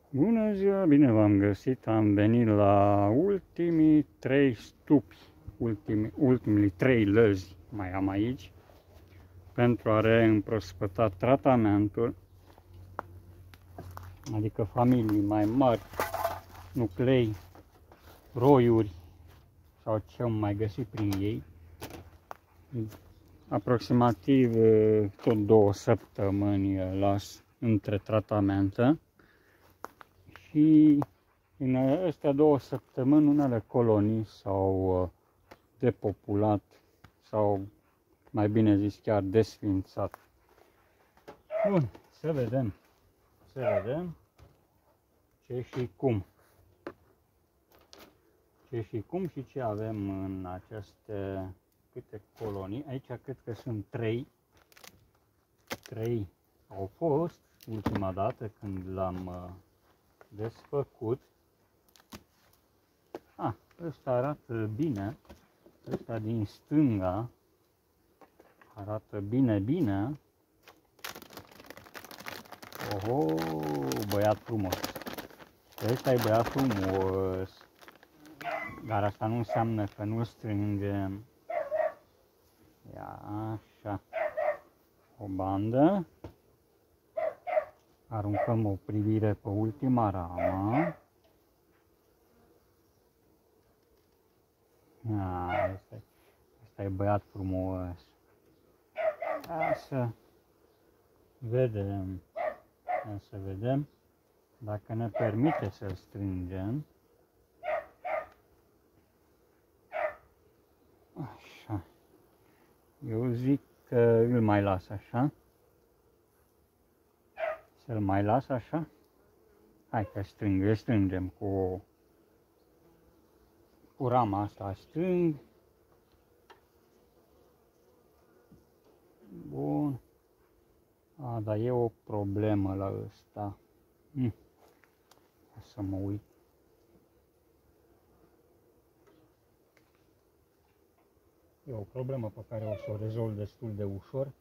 Bună ziua, bine v-am găsit, am venit la ultimii 3 stupi, ultimii 3 lăzi mai am aici, pentru a reîmprospăta tratamentul, adică familii mai mari, nuclei, roiuri sau ce am mai găsit prin ei, aproximativ tot 2 săptămâni las între tratamente. Și în astea 2 săptămâni unele colonii s-au depopulat sau, mai bine zis, chiar desființat. Bun, să vedem ce și cum. Și ce avem în aceste câte colonii. Aici cred că sunt 3. 3 au fost ultima dată când l-am desfăcut. Ăsta arată bine. Ăsta din stânga arată bine. Oho, băiat frumos. Ăsta e băiat frumos. Dar asta nu înseamnă că nu strângem. Ia așa. O bandă. Aruncăm o privire pe ultima ramă. Asta e băiat frumos. Ia să vedem dacă ne permite să-l strângem. Așa. Eu zic că îl mai las așa. Să-l mai las așa? Hai că strângem cu rama asta, strâng. Bun. Dar e o problemă la ăsta. Să mă uit. E o problemă pe care o să o rezolv destul de ușor.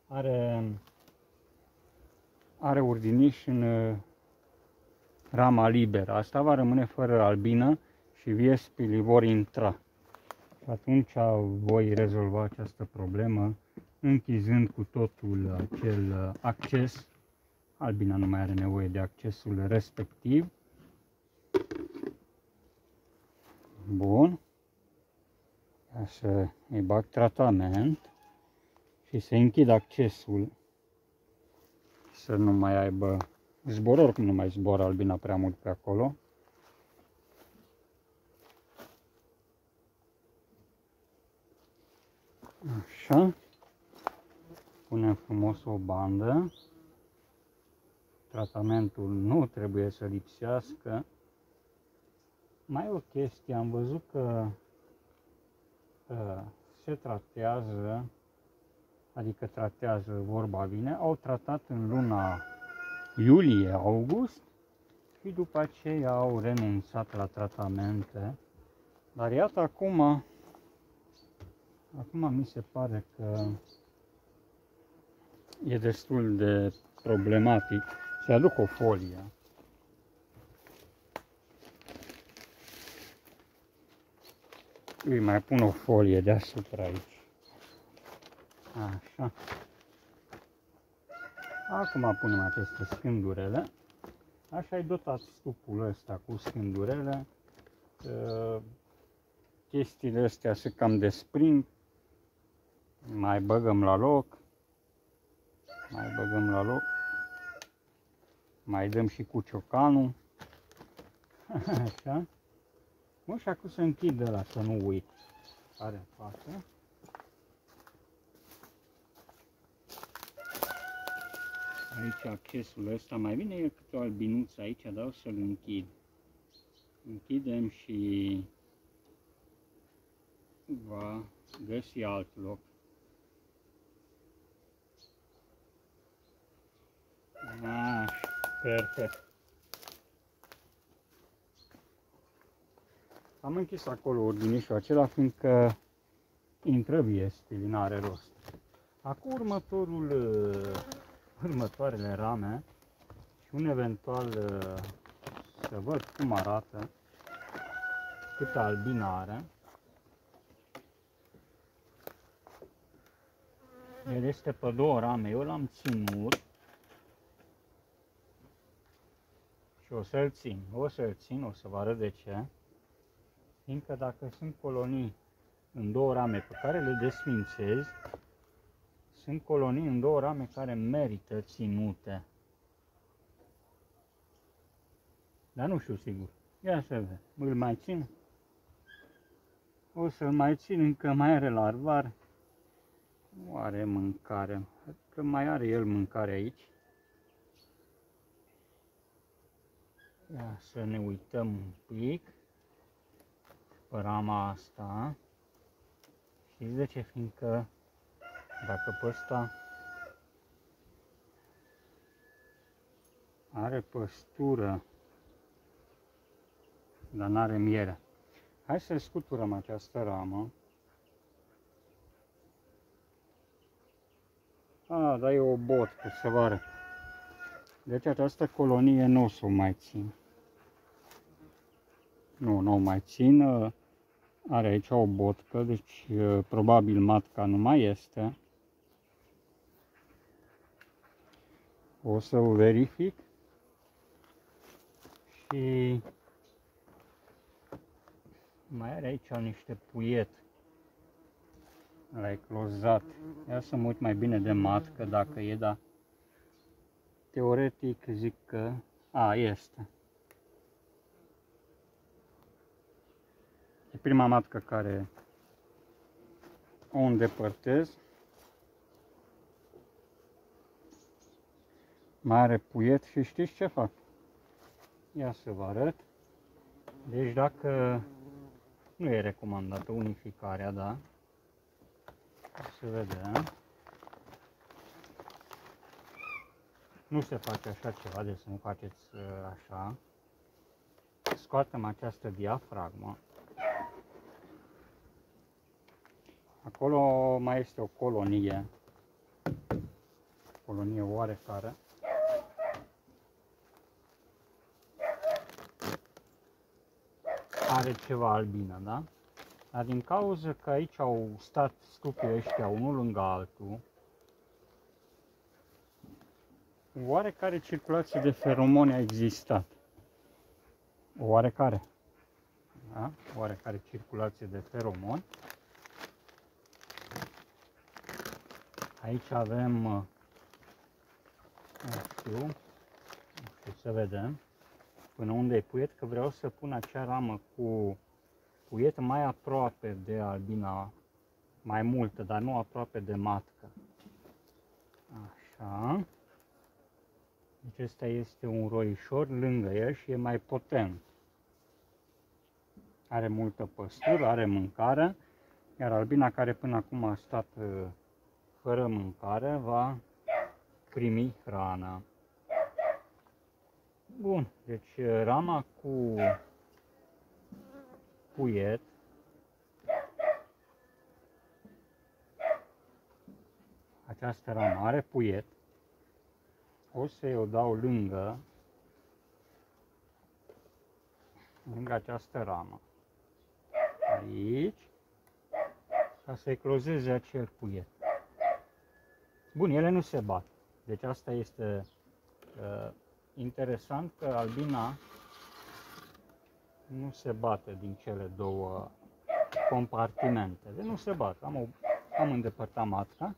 Are urdiniș în rama liberă. Asta va rămâne fără albină și viespilii vor intra. Și atunci voi rezolva această problemă închizând cu totul acel acces. Albina nu mai are nevoie de accesul respectiv. Bun. Ia să îi bag tratament și să închid accesul. Să nu mai aibă zbor, oricum nu mai zboară albina prea mult pe acolo. Așa. Punem frumos o bandă. Tratamentul nu trebuie să lipsească. Mai e o chestie, am văzut că se tratează, adică tratează, vorba vine, au tratat în luna iulie-august și după aceea au renunțat la tratamente. Dar iată acum mi se pare că e destul de problematic. Să aduc o folie. Îi mai pun o folie deasupra aici. Așa. Acum punem aceste scândurele. Așa e dotat stupul ăsta cu scândurele. Chestiile astea se cam desprind. Mai băgăm la loc. Mai dăm și cu ciocanul. Așa. Bun, și acum să închid ăla, să nu uit. Are în față. Aici accesul ăsta, mai bine e câte o albinuță aici, dar o să-l închid. Închidem și va găsi alt loc. Așa, perfect. Am închis acolo urdinișul acela, fiindcă intră viespilii, n-are rost. Acum următoarele rame și un eventual să văd cum arată, câtă albină are. El este pe 2 rame, eu l-am ținut și o să-l țin. O să vă arăt de ce. Fiindcă dacă sunt colonii în 2 rame pe care le desfințez, sunt colonii în 2 rame care merită ținute. Dar nu știu sigur. Ia să vedem. Îl mai țin. O să-l mai țin, încă mai are larvar. Nu are mâncare. Că mai are el mâncare aici. Ia să ne uităm un pic pe rama asta. Știți de ce? Fiindcă dacă pe ăsta are păstură, dar n-are miere. Hai să scuturăm această ramă. Dar e o botcă, să vă arăt. Deci această colonie nu o să o mai țin. Nu o mai țin. Are aici o botcă, deci probabil matca nu mai este. O să o verific. Și mai are aici niște puiet la eclozat. Ia să mă uit mai bine de matcă dacă e, dar teoretic zic că este. E prima matcă care o îndepărtez. Mai are puiet și știți ce fac? Ia să vă arăt. Deci dacă nu e recomandată unificarea, da? Să vedem. Nu se face așa ceva, deci să nu faceți așa. Scoatem această diafragmă. Acolo mai este o colonie oarecare. Are ceva albină, da? Dar din cauza că aici au stat stupii ăștia unul lângă altul, oarecare circulație de feromoni a existat. Oarecare. Da? Oarecare circulație de feromoni. Aici avem, nu știu să vedem până unde e puiet, că vreau să pun acea ramă cu puiet mai aproape de albina, mai multă, dar nu aproape de matcă. Așa. Deci ăsta este un roișor lângă el și e mai potent. Are multă păstură, are mâncare, iar albina care până acum a stat fără mâncare va primi hrana. Bun, deci rama cu puiet această ramă are puiet. O să o dau lângă această ramă. Aici, ca să eclozeze acel puiet. Bun, ele nu se bat. Deci asta este interesant, că albina nu se bate din cele două compartimente. Deci nu se bate. Am îndepărtat matca.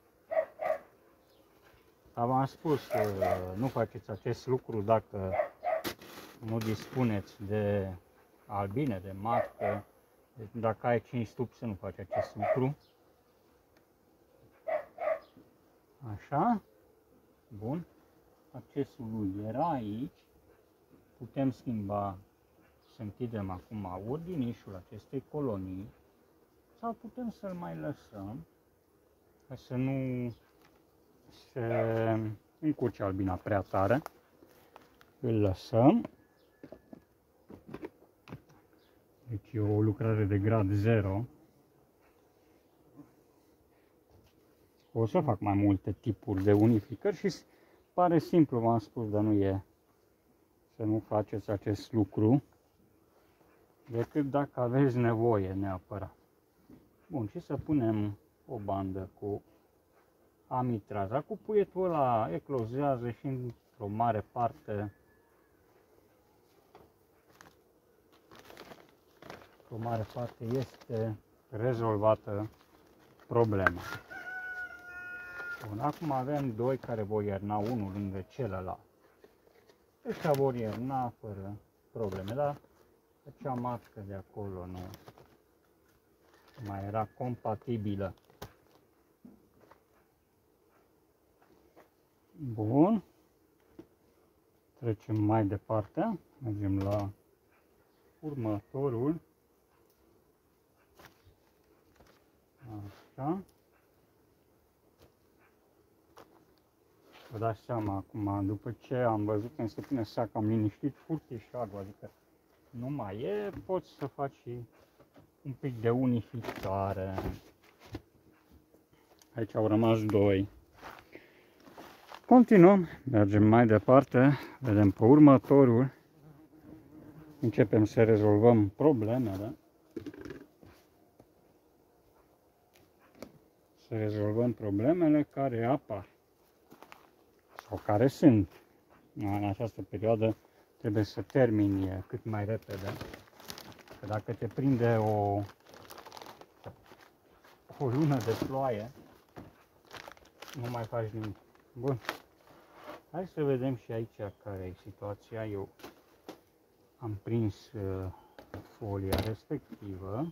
Dar v-am spus că nu faceți acest lucru dacă nu dispuneți de albine, de matcă. Deci dacă ai 5 stupi să nu faci acest lucru. Așa. Bun. Accesul lui era aici. Putem schimba, să închidem acum ordinișul acestei colonii. Sau putem să-l mai lăsăm, ca să nu se încurce albina prea tare. Îl lăsăm. Deci e o lucrare de grad 0. O să fac mai multe tipuri de unificări și pare simplu, v-am spus, dar nu e să nu faceți acest lucru decât dacă aveți nevoie neapărat. Bun, și să punem o bandă cu amitraza. Cu puietul ăla eclozează și într-o mare parte este rezolvată problema. Bun, acum avem doi care vor ierna unul lângă celălalt. Ăștia vor ierna fără probleme, dar acea marcă de acolo nu mai era compatibilă. Bun. Trecem mai departe. Mergem la următorul. Așa. Vă dați seama acum, după ce am văzut când se pune sac, am liniștit furtișagul, adică nu mai e, poți să faci și un pic de unificare. Aici au rămas doi. Continuăm, mergem mai departe, vedem pe următorul. Începem să rezolvăm problemele. Să rezolvăm problemele care apar sau care sunt. În această perioadă trebuie să termini cât mai repede. Că dacă te prinde o lună de ploaie, nu mai faci nimic. Bun. Hai să vedem și aici care e situația. Eu am prins folia respectivă.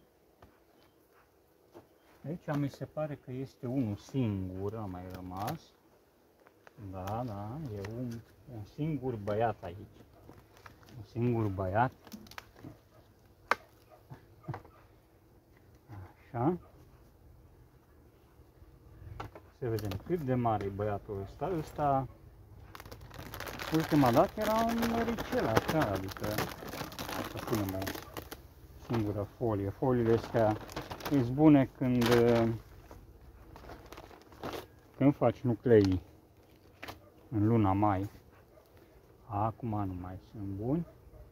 Aici mi se pare că este unul singur, a mai rămas. Da, da, e un singur băiat aici. Un singur băiat. Așa. Să vedem cât de mare e băiatul ăsta. Ăsta, ultima dată era un măricel, așa, adică să punem o singură folie. Foliile astea sunt bune când faci nuclei în luna mai. Acum nu mai sunt buni.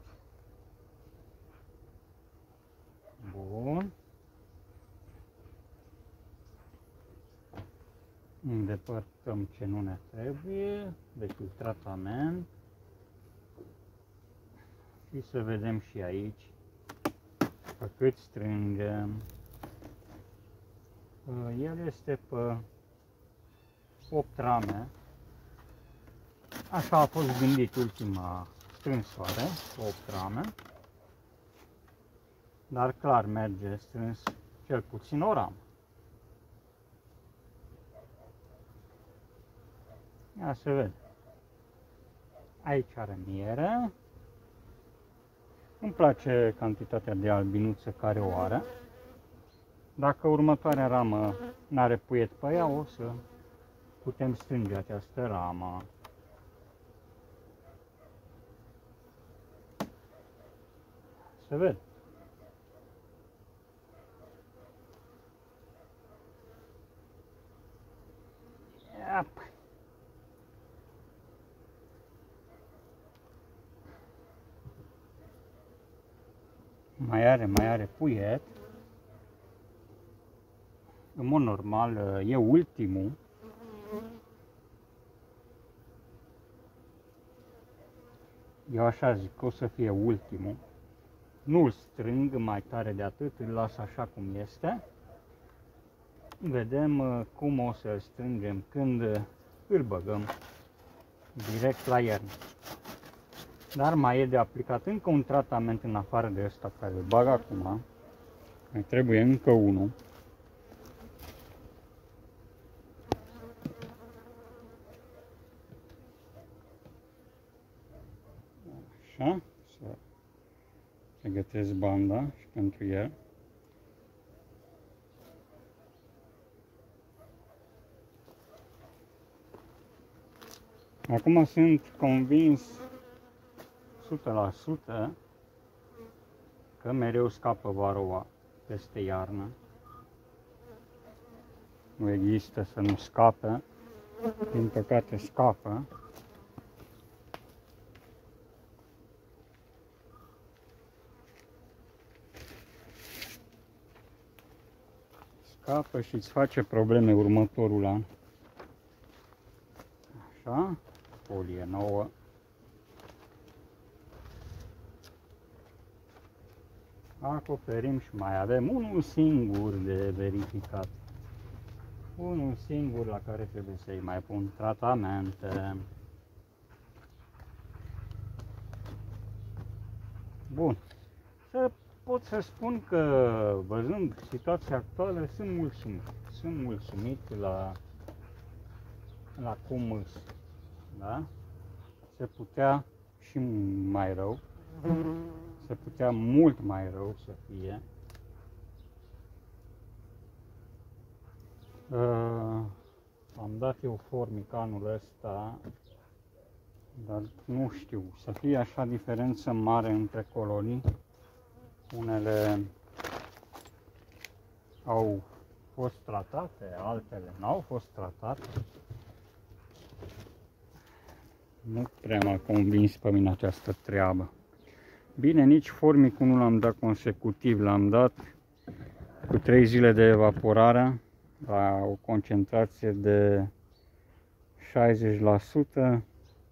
Bun. Îndepărtăm ce nu ne trebuie, deci tratament. Și să vedem și aici pe cât strângem. El este pe 8 rame. Așa a fost gândit ultima strânsoare, 8 rame. Dar clar merge strâns cel puțin o ramă. Ia să vedem. Aici are miere. Îmi place cantitatea de albinuță care o are. Dacă următoarea ramă n-are puiet pe ea, o să putem strânge această ramă. Să vedem. Mai are puiet. În mod normal e ultimul. Eu așa zic că o să fie ultimul. Nu-l strâng mai tare de atât, îl las așa cum este. Vedem cum o să-l strângem când îl băgăm direct la iernă. Dar mai e de aplicat încă un tratament în afară de ăsta care îl bag acum. Mai trebuie încă unul. Așa, să pregătesc banda și pentru el. Acum sunt convins 100% că mereu scapă varoa peste iarnă. Nu există să nu scape, din păcate scapă. scapă și îți face probleme următorul an. Așa, folie nouă. Acoperim și mai avem unul singur de verificat. Unul singur la care trebuie să-i mai pun tratamente. Bun. Pot să spun că, văzând situația actuală, sunt mulțumit. Sunt mulțumit la cum îs. Da? Se putea și mai rău. Se putea mult mai rău să fie. Am dat eu formic anul ăsta, dar nu știu, să fie așa diferență mare între colonii. Unele au fost tratate, altele n-au fost tratate. Nu prea m-a convins pe mine această treabă. Bine, nici formicul nu l-am dat consecutiv, l-am dat cu 3 zile de evaporare la o concentrație de 60%.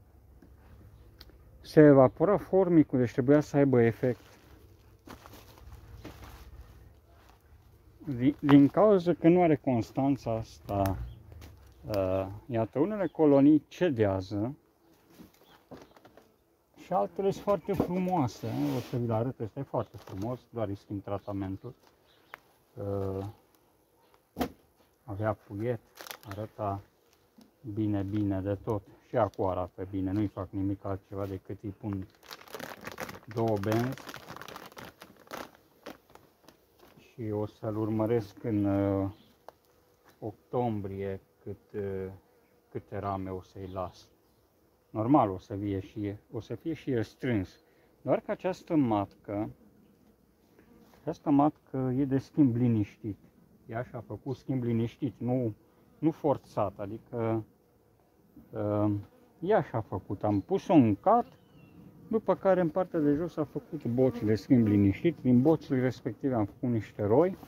Se evapora formicul, deci trebuia să aibă efect. Din cauza că nu are constanța asta, iată, unele colonii cedează și altele sunt foarte frumoase. O să vi-l arăt, ăsta e foarte frumos, doar îi schimb tratamentul. Avea puiet, arăta bine de tot. Și acum arată bine, nu-i fac nimic altceva decât îi pun 2 benzi. Și o să-l urmăresc în octombrie câte rame o să-i las. Normal o să fie și el strâns. Doar că această matcă e de schimb liniștit. Ea și-a făcut schimb liniștit, nu forțat, adică ea și-a făcut. Am pus-o în cat, după care în partea de jos a făcut boci de schimb liniștit. Din bocile respective am făcut niște roi.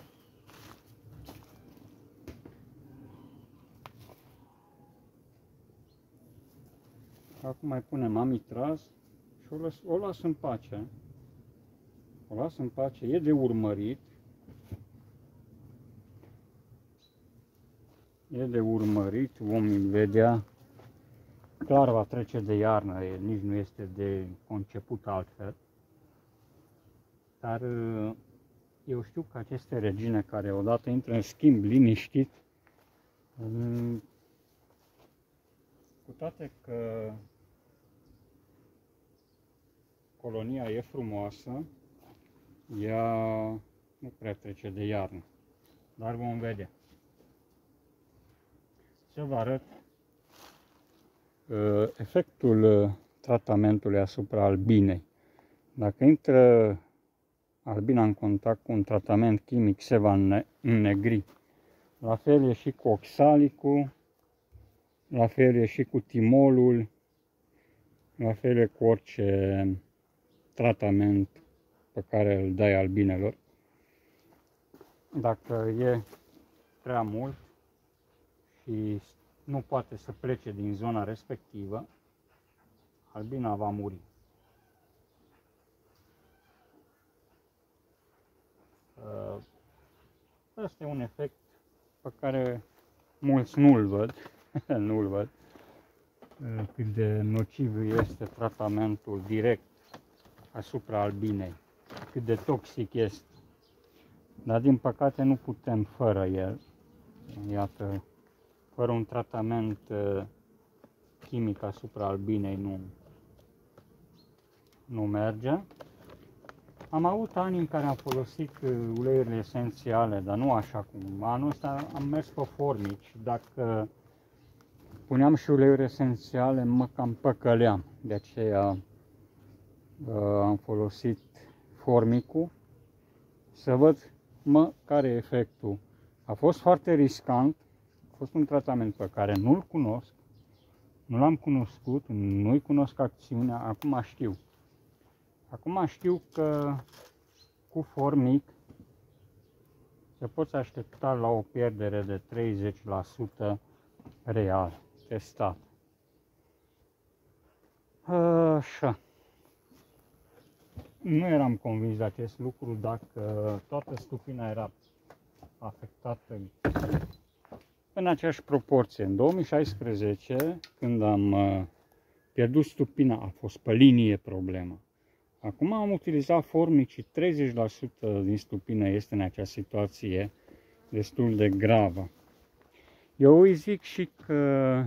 Acum mai punem amitraz și o las în pace. O las în pace, e de urmărit. E de urmărit, vom vedea. Clar va trece de iarnă, nici nu este de conceput altfel. Dar eu știu că aceste regine care odată intră în schimb liniștit, cu toate că colonia e frumoasă, ea nu prea trece de iarnă. Dar vom vedea. Să vă arăt efectul tratamentului asupra albinei. Dacă intră albina în contact cu un tratament chimic, se va înnegri. La fel e și cu oxalicul, la fel e și cu timolul, la fel e cu orice tratament pe care îl dai albinelor. Dacă e prea mult și nu poate să plece din zona respectivă, albina va muri. Ăsta e un efect pe care mulți nu-l văd, nu-l văd, cât de nociv este tratamentul direct asupra albinei, cât de toxic este. Dar din păcate nu putem fără el. Iată, fără un tratament chimic asupra albinei nu merge. Am avut ani în care am folosit uleiurile esențiale, dar nu așa cum anul ăsta am mers pe formici. Dacă puneam și uleiuri esențiale, mă cam păcăleam. De aceea am folosit formicul să văd care e efectul. A fost foarte riscant, a fost un tratament pe care nu-l cunosc, nu l-am cunoscut, nu-i cunosc acțiunea, acum știu. Acum știu că cu formic te poți aștepta la o pierdere de 30% real, testat. Așa. Nu eram convins de acest lucru dacă toată stupina era afectată în aceeași proporție. În 2016, când am pierdut stupina, a fost pe linie problema. Acum am utilizat formic și 30% din stupină este în acea situație destul de gravă. Eu îi zic și că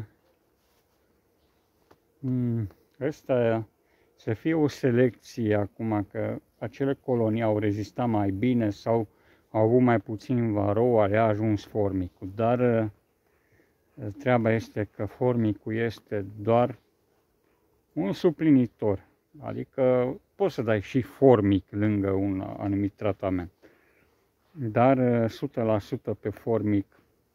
ăsta să fie o selecție acum, că acele colonii au rezistat mai bine sau au avut mai puțin varou, a ajuns formicul. Dar treaba este că formicul este doar un suplinitor. Adică poți să dai și formic lângă un anumit tratament. Dar 100% pe formic,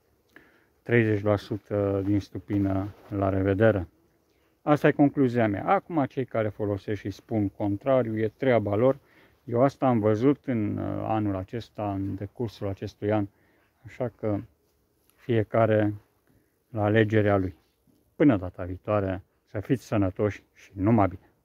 30% din stupină, la revedere. Asta e concluzia mea. Acum cei care folosesc și spun contrariu, e treaba lor. Eu asta am văzut în anul acesta, în decursul acestui an. Așa că fiecare la alegerea lui. Până data viitoare, să fiți sănătoși și numai bine!